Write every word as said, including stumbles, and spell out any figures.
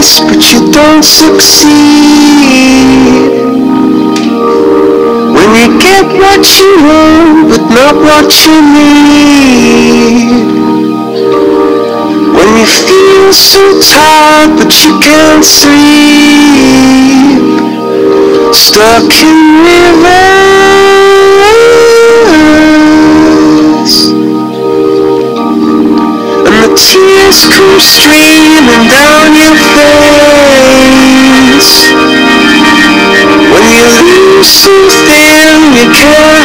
best, but you don't succeed. When you get what you want, but not what you need. When you feel so tired, but you can't sleep. Stuck in reverse, and the tears come streaming down your face. When you lose something you can't